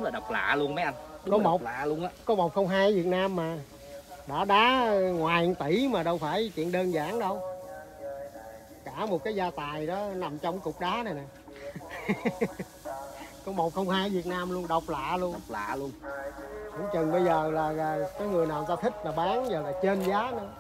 là độc lạ luôn mấy anh. Đúng có là một độc lạ luôn á. có 102 ở Việt Nam mà. Đá ngoài 1 tỷ mà đâu phải chuyện đơn giản đâu. Cả một cái gia tài đó nằm trong cục đá này nè. Có 102 Việt Nam luôn, độc lạ luôn. Độc lạ luôn. Cũng chừng bây giờ là cái người nào ta thích là bán, giờ là trên giá nữa.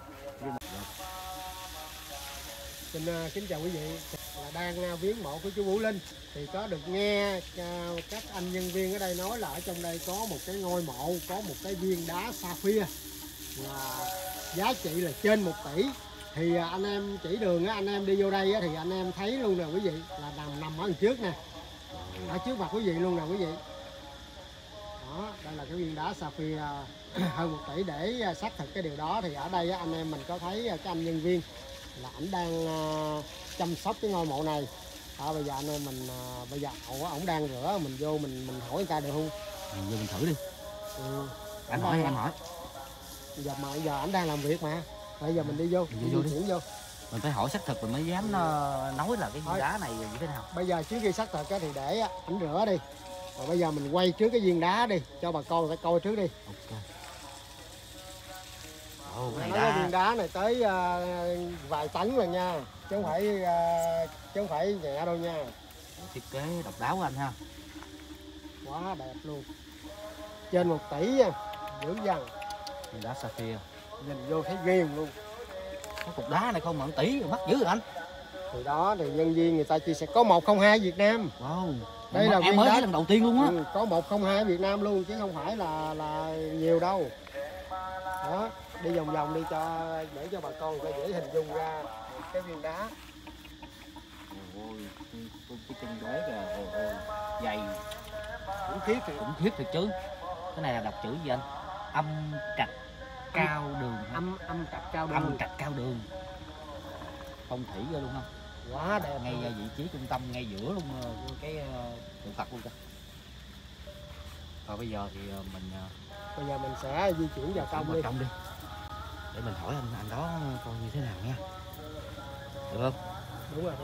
Xin kính chào quý vị, là đang viếng mộ của chú Vũ Linh. Thì có được nghe các anh nhân viên ở đây nói là ở trong đây có một cái ngôi mộ, có một cái viên đá sapphire là giá trị là trên 1 tỷ. Thì anh em chỉ đường á, anh em đi vô đây á, thì anh em thấy luôn nè quý vị, là nằm ở đằng trước nè, ở trước mặt quý vị luôn nè quý vị. Đó, đây là cái viên đá sapphire hơn 1 tỷ. Để xác thực cái điều đó thì ở đây á, anh em mình có thấy cái anh nhân viên là ảnh đang chăm sóc cái ngôi mộ này. Bây giờ anh em mình bây giờ ổng đang rửa, mình vô mình hỏi người ta được không? Vô mình thử đi. Anh hỏi em hỏi. Bây giờ ảnh đang làm việc mà. Bây giờ mình đi vô, mình đi vô. Mình phải hỏi xác thực mình mới dám nói là cái viên đá này như thế nào. Bây giờ trước khi xác thực thì để ảnh rửa đi. Rồi bây giờ mình quay trước cái viên đá đi cho bà con người ta coi trước đi. Ok. Cái viên đá này tới vài tấn lần nha, chứ không phải nhẹ đâu nha. Thiết kế độc đáo của anh ha. Quá đẹp luôn. Trên 1 tỷ nha, dữ dằn. Viên đá sapphire. Nhìn vô thấy ghiền luôn. Cái cục đá này không mà 1 tỷ mắc dữ rồi anh. Thì đó thì nhân viên người ta chia sẻ có 102 Việt Nam. Wow. Đây là em mới thấy lần đầu tiên luôn á. Có 102 Việt Nam luôn chứ không phải là nhiều đâu. Đó, đi vòng vòng đi để cho bà con người ta dễ hình dung ra cái viên đá. Ôi, cái chân đế kìa, dày. Khủng khiếp thiệt chứ. Cái này là đọc chữ gì anh? Âm trạch cao đường. Âm trạch cao đường. Âm trạch cao đường. Phong thủy rồi luôn không? Quá đẹp. Ngay vị trí trung tâm, ngay giữa luôn cái tượng Phật luôn kìa. Rồi bây giờ thì mình sẽ di chuyển vào trong đi. Để mình hỏi anh đó coi như thế nào nha. Được không? Đúng rồi.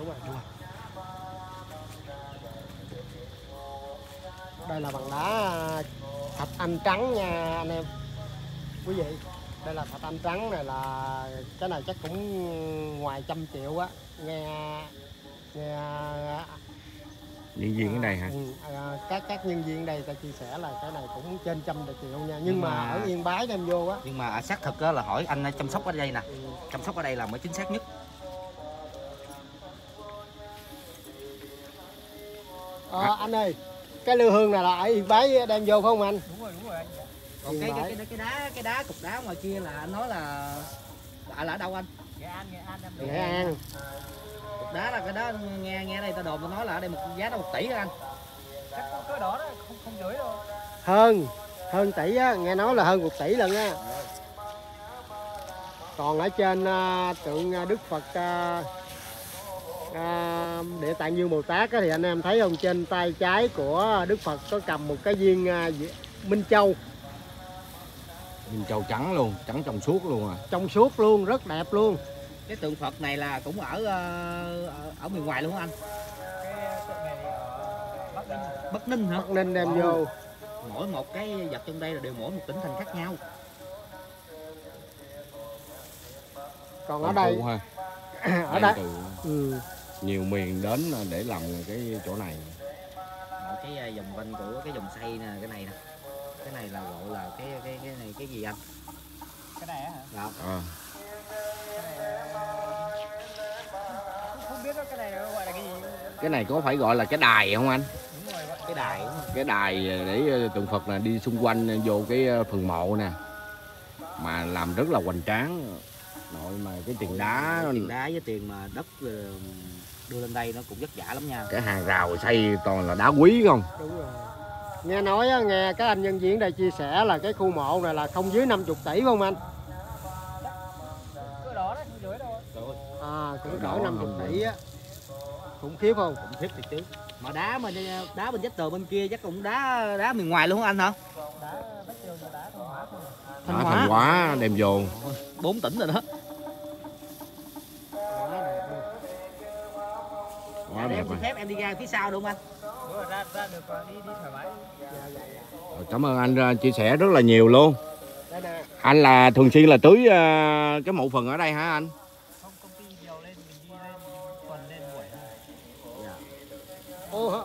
Đây là bằng đá thạch anh trắng nha anh em. Quý vị, đây là thạch anh trắng này, là cái này chắc cũng ngoài 100 triệu á. Nghe nhân viên ở đây hả? Các nhân viên ở đây ta chia sẻ là cái này cũng trên 100 triệu nha. Nhưng mà ở Yên Bái đem vô á. Nhưng mà xác thực á là hỏi anh chăm sóc ở đây nè. Chăm sóc ở đây là mới chính xác nhất. Anh ơi, cái lư hương này là ở Yên Bái đem vô phải không anh? Đúng rồi anh. Còn cái đá cục đá ngoài kia là anh nói là ở đâu anh? Nghệ An. Cục đá là cái đó nghe đây ta đồn ta nói là ở đây giá đó 1 tỷ đó anh. Chắc cái đó không dưới đâu. Hơn tỷ á, nghe nói là hơn 1 tỷ lần á. Còn ở trên tượng Đức Phật Địa Tạng Dương Bồ Tát á, thì anh em thấy không, trên tay trái của Đức Phật có cầm một cái viên Minh Châu. Minh Châu trắng luôn, trắng trong suốt luôn à. Trong suốt luôn, rất đẹp luôn. Cái tượng Phật này là cũng ở miền ngoài luôn hả anh? Cái tượng này ở Bắc Ninh hả? Bắc Ninh đem vô. Mỗi một cái vật trong đây là đều mỗi một tỉnh thành khác nhau. Còn ở đây ở đây nhiều miền đến để làm cái chỗ này. Cái vòng quanh của cái vòng xoay nè, cái này nè. Cái này là gọi là cái này cái gì anh? Cái này hả? Dạ. Cái này không biết đó, cái này gọi là cái gì? Cái này có phải gọi là cái đài không anh? Đúng rồi, cái đài đúng không? Cái đài để tượng Phật là đi xung quanh vô cái phần mộ nè. Mà làm rất là hoành tráng. Nội mà cái tiền đá với tiền mà đất đưa lên đây nó cũng vất vả lắm nha. Cái hàng rào xây toàn là đá quý không? Đúng rồi. Nghe nói nghe các anh nhân viên đây chia sẻ là cái khu mộ này là không dưới 50 tỷ không anh? Cái đó không dưới đâu. Cũng cỡ 50 tỷ á. Khủng khiếp không? Khủng khiếp thì chứ. Mà đá bên vách tường bên kia chắc cũng đá miền ngoài luôn hả anh hả? Đá Bách Tường là đá Thanh Hóa thôi. Thanh Hóa đem vô. 4 tỉnh rồi đó. Quá đẹp. Em xin phép em đi ra phía sau đúng không anh? Đúng rồi, ra được đi thoải mái. Dạ. Cảm ơn anh chia sẻ rất là nhiều luôn. Đây nè. Anh là thường xuyên là tưới cái mộ phần ở đây hả anh? Không, công ty điều lên, mình đi lên tuần lên buổi thôi. Ô,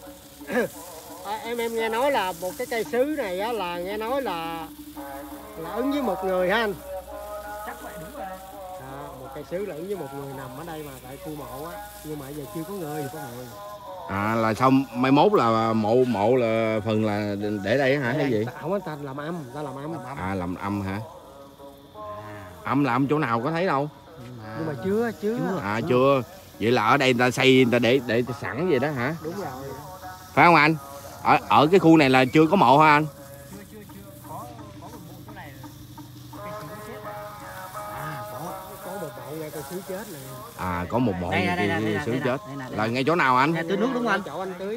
em nghe nói là một cái cây sứ này á, là nghe nói là ứng với một người ha anh. Chắc vậy đúng rồi. Một cây sứ là ứng với một người nằm ở đây mà tại khu mộ á, nhưng mà giờ chưa có người, có người. Là xong mai mốt là mộ là phần là để đây hả hay gì? Không, anh ta làm âm, làm âm. Làm âm hả? Âm là âm chỗ nào có thấy đâu. Nhưng mà chưa. Chưa. Vậy là ở đây người ta xây, người ta để sẵn vậy đó hả? Đúng rồi. Phải không anh? Ở cái khu này là chưa có mộ hả anh? Chưa. Có một bộ chỗ này cây sứ chết rồi. Có một bộ ngay cây sứ chết này. Có một mộ Đây sứ chết. đây Là ngay chỗ nào anh? tưới nước đúng không anh? Chỗ anh tưới.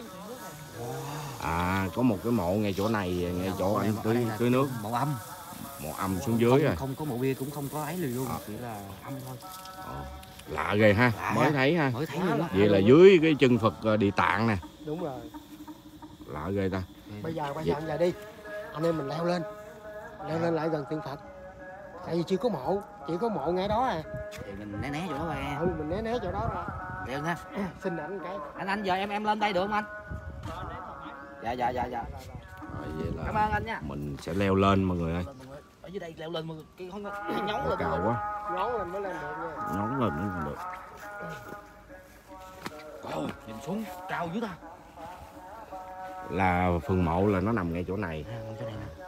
Có một cái mộ ngay chỗ này, ngay chỗ anh tưới nước. Mộ âm. Mộ âm xuống dưới rồi. Không có mộ bia, cũng không có ấy gì luôn, chỉ là âm thôi. Lạ ghê ha, Lạ mới ha. thấy ha. Mới thấy luôn á. Vậy là dưới cái chân Phật Địa Tạng nè. Đúng rồi. Lạ ghê ta. Bây giờ anh về đi. Anh em mình leo lên lại gần tượng Phật. Tại vì chưa có mộ, chỉ có mộ ngay đó à. Thì mình né chỗ đó ra. Mình né chỗ đó ra. Được ha. Xin ảnh cái. Anh giờ em lên đây được không anh? Dạ. Vậy là Cảm ơn anh nha. mình sẽ leo lên mọi người ơi. Ở dưới đây leo lên mà cái nhón lên. Cao quá. Nhón lên mới lên được nha. Nhón lên mới được. Nhìn xuống cao dữ ta. Là phần mộ là nó nằm ngay chỗ này. Chỗ này nè.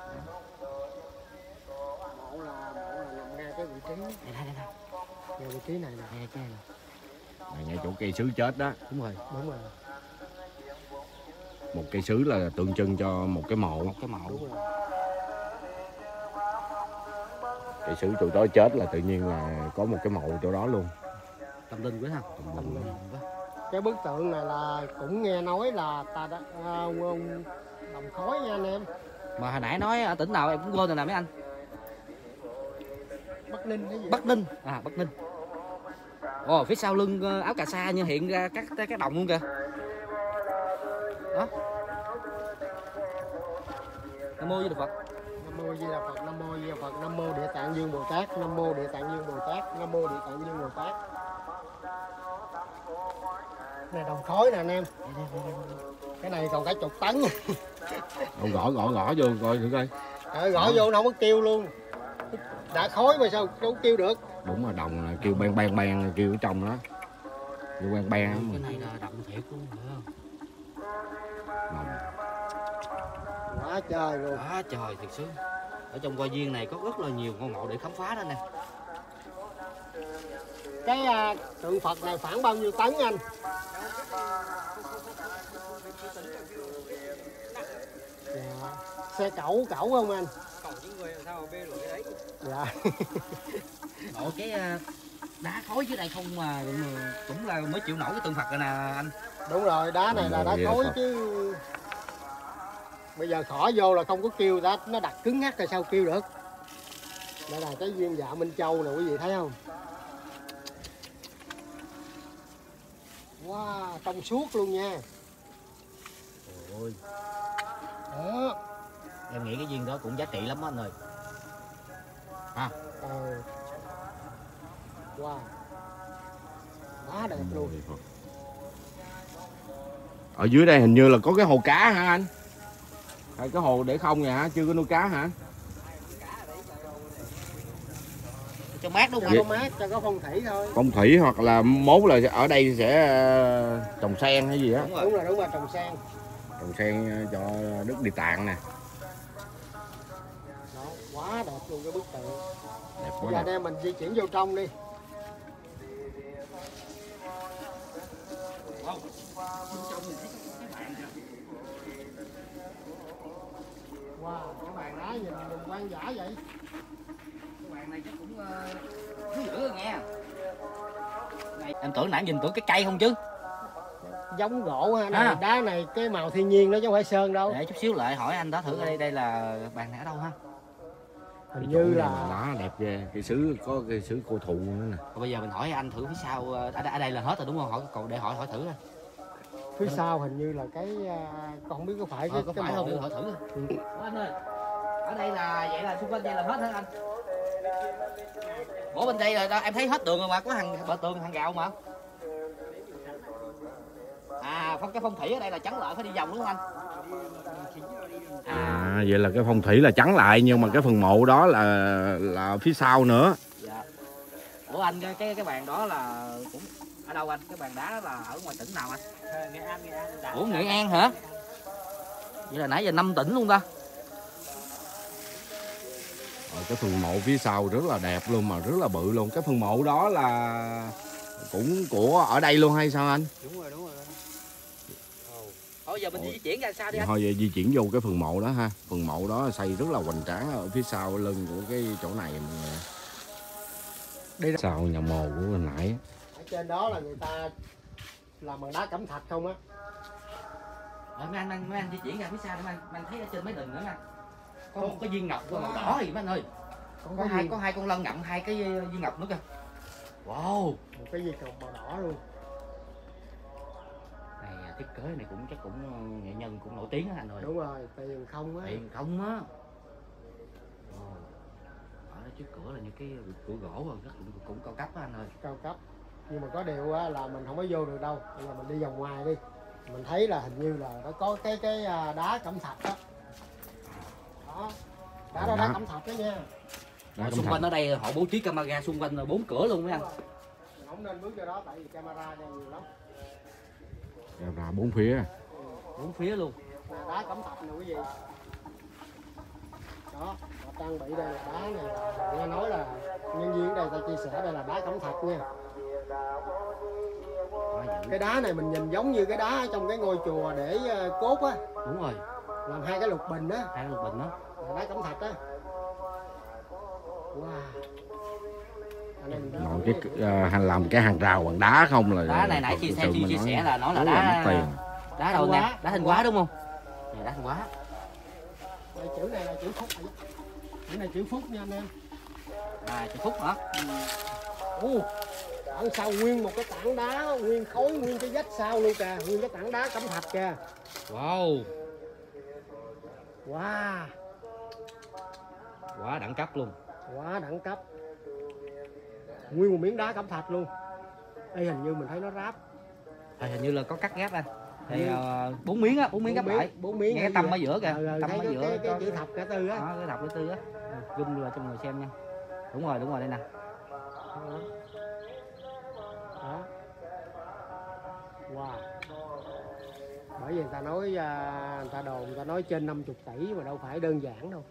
Mộ là nằm ngay cái vị trí. Đây. Ngay vị trí này nè. Đây cái này nè. Là ngay chỗ cây sứ chết đó. Đúng rồi. Một cây sứ là tượng trưng cho một cái mộ. Đúng rồi. Cây sứ chỗ đó chết là tự nhiên là có một cái mộ chỗ đó luôn. Tâm linh quá ha. Tâm linh quá. Cái bức tượng này là cũng nghe nói là ta đã đồng khói nha anh em. Mà hồi nãy nói ở tỉnh nào em cũng quên rồi nè mấy anh. Bắc Ninh cái gì? Bắc Ninh. Bắc Ninh. Ồ, phía sau lưng áo cà sa như hiện ra các đồng luôn kìa. Đó. Nam mô Di Đà Phật. Nam mô Di Đà Phật, Nam mô Di Đà Phật, Nam mô Địa Tạng Dương Bồ Tát, Nam mô Địa Tạng Dương Bồ Tát, Nam mô Địa Tạng Dương Bồ Tát. Này đồng khói nè anh em. Cái này còn cả chục tấn. Gõ vô coi thử coi. Gõ vô nó không có kêu luôn. Đã khói mà sao đâu kêu được. Đúng là đồng là kêu bang kêu ở trong đó. Kêu bang. Cái này là động thiệt luôn hả? Quá trời luôn. Quá trời thiệt sướng. Ở trong Hoa Viên này có rất là nhiều ngôi mộ để khám phá đó nè. Cái tượng Phật này khoảng bao nhiêu tấn anh? Dạ. Xe cẩu không anh? Cẩu những người sao mà bê lưỡi đấy. Dạ. Ủa cái đá khối dưới đây không mà cũng là mới chịu nổi cái tượng Phật rồi nè anh. Đúng rồi, đá này là đá khối chứ. Bây giờ khỏ vô là không có kêu, nó đặt cứng ngắc rồi sao kêu được. Đây là cái viên dạ Minh Châu nè quý vị thấy không? Wow, trong suốt luôn nha. Ôi. Đó. Em nghĩ cái viên đó cũng giá trị lắm anh ơi. Ha. Wow. Quá đẹp luôn. Ở dưới đây hình như là có cái hồ cá hả anh? Hay cái hồ để không vậy hả? Chưa có nuôi cá hả? Cho mát đúng không? Cho có mát, cho có phong thủy thôi. Phong thủy hoặc là mốt là ở đây sẽ trồng sen hay gì á. Đúng rồi, trồng sen. Trồng sen cho Đức Địa Tạng nè. Đó, quá đẹp luôn cái bức tượng. Đẹp Bây quá. giờ đây mình di chuyển vô trong đi. Wow, cái bàn đá nhìn quan giả vậy. Cái bàn này chắc cũng thứ dữ rồi nghe. Em tưởng nãy nhìn tưởng cái cây không chứ. Giống gỗ ha, này, đá này cái màu thiên nhiên đó chứ không phải sơn đâu. Để chút xíu lại hỏi anh đó thử đây là bàn này ở đâu ha. Hình như là lá đẹp ghê, cây sứ có cây sứ cổ thụ nữa nè. Bây giờ mình hỏi anh thử phía sau ở đây là hết rồi đúng không? Hỏi cậu để hỏi thử thôi. Phía sau hình như là cái con không biết có phải Có cái phải mộ. không? Hỏi thử. Anh ơi, ở đây là vậy là xung quanh đây là hết hả anh? Bữa bên đây là em thấy hết đường rồi mà, có hàng bờ tường hàng rào mà. À, cái phong thủy ở đây là trắng lợi phải đi vòng đúng không anh? Vậy là cái phong thủy là trắng lại, nhưng mà cái phần mộ đó là phía sau nữa. Dạ. Ủa anh cái bàn đó là cũng ở đâu anh? Cái bàn đá đó là ở ngoài tỉnh nào anh? Nghệ An, Nghệ An. Ủa Nghệ An hả? Vậy là nãy giờ 5 tỉnh luôn ta. Cái phần mộ phía sau rất là đẹp luôn, mà rất là bự luôn. Cái phần mộ đó là cũng của ở đây luôn hay sao anh? Đúng rồi, đúng rồi. Thôi giờ mình di chuyển ra sao đi anh? Thôi giờ di chuyển vô cái phần mộ đó ha. Phần mộ đó xây rất là hoành tráng ở phía sau lưng của cái chỗ này mọi người. Đây là... Sau nhà mồ của hồi nãy. Ở trên đó là người ta làm bằng đá cẩm thạch không á. Mấy anh di chuyển ra phía sau để anh thấy ở trên mấy đỉnh nữa anh. Có một cái viên ngọc màu đỏ gì mấy anh ơi. Có hai con lân ngậm hai cái viên ngọc nữa kìa. Wow. Một cái viên ngọc màu đỏ luôn. Này thiết kế này chắc cũng nghệ nhân cũng nổi tiếng á anh ơi. Đúng rồi, tiền không á. Tiền không á. Ở đó trước cửa là những cái cửa gỗ rồi, cũng cao cấp á anh ơi. Cao cấp. Nhưng mà có điều á, là mình không có vô được đâu. Bây giờ mình đi vòng ngoài đi. Mình thấy là hình như là nó có cái đá cẩm thạch đó. Đó. Đá cẩm thạch đó nha. Xung quanh ở đây họ bố trí camera xung quanh 4 cửa luôn mấy anh. Không nên bước vô đó tại vì camera ra nhiều lắm. Ra bốn phía. 4 phía luôn. Đá cẩm thạch nè quý vị. Đó, họ trang bị đây là đá này. Nghe nói là nhân viên ở đây ta chia sẻ đây là đá cẩm thạch nha. Cái đá này mình nhìn giống như cái đá ở trong cái ngôi chùa để cốt á. Đúng rồi. Làm hai cái lục bình á. Hai lục bình đó. Đá cẩm thạch á. Wow. Nội cái làm cái hàng rào bằng đá không là đá này nãy chia sẻ là nó là đá đâu nè, đá Thanh Hóa đúng không? Này đá Thanh Hóa. Đây, chữ này là chữ Phúc. Chữ này chữ Phúc nha anh em. À chữ Phúc hả? Ở sau nguyên một cái tảng đá, nguyên khối, nguyên cái vách sau luôn kìa, nguyên cái tảng đá cẩm thạch kìa. Wow. Wow. Quá đẳng cấp luôn. Quá đẳng cấp. Nguyên một miếng đá cẩm thạch luôn. Đây hình như mình thấy nó ráp. Hình như là có cắt ghép anh. Thì 4 miếng á, 4 miếng ghép lại. 4 miếng. Nghe cái tâm ở giữa kìa. Tâm thấy ở giữa cái chữ thập ngã tư á. Đó, cái thập ngã tư á. Zoom lại cho người xem nha. Đúng rồi đây nè. Đó. Wow. Bởi vì người ta nói người ta đồn, người ta nói trên 50 tỷ mà đâu phải đơn giản đâu.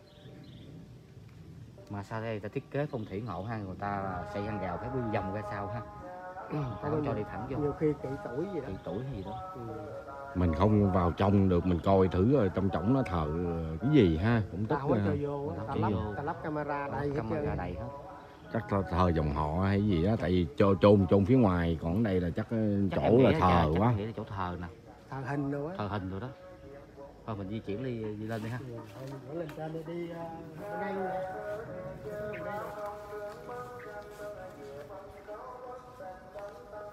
Mà sao đây ta thiết kế phong thủy ngộ ha, người ta xây hàng rào phải đi vòng ra sau ha. Không cho đi thẳng vô. Nhiều khi kỵ tuổi gì đó. Kỵ tuổi hay gì đó. Mình không vào trong được, mình coi thử rồi trong trọng nó thờ cái gì ha, cũng tức. Ta không có cho vô, ta lắp camera đầy hết trơn. Đầy hết. Chắc là thờ dòng họ hay gì đó, tại vì chôn phía ngoài, còn đây là chắc chỗ là thờ quá. Nghĩ là chỗ thờ nè. Thờ hình rồi á. Thờ hình rồi đó. Thôi mình di chuyển đi lên đi ha. Lên trên đi bên đây.